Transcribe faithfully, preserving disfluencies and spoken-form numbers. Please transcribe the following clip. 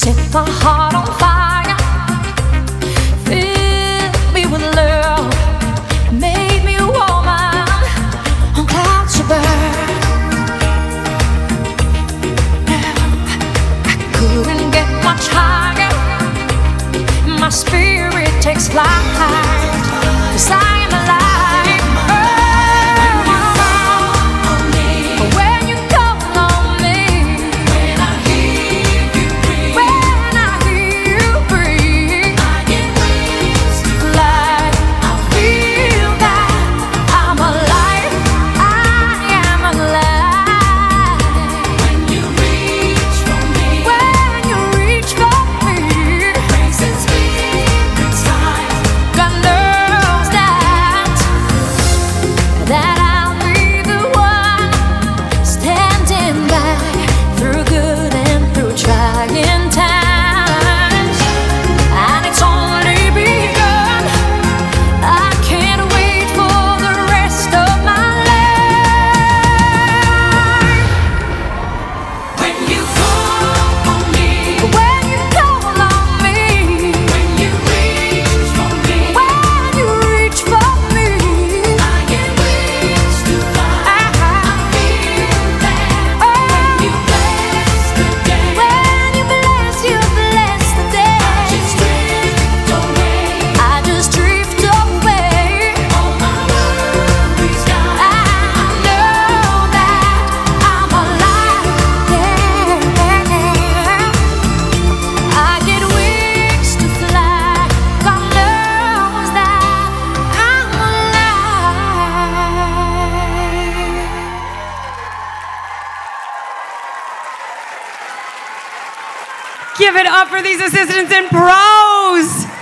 set my heart on fire, filled me with love, made me a woman on clouds above. I couldn't get much higher, my spirit takes flight, 'cause I am alive. Give it up for these assistants in pros.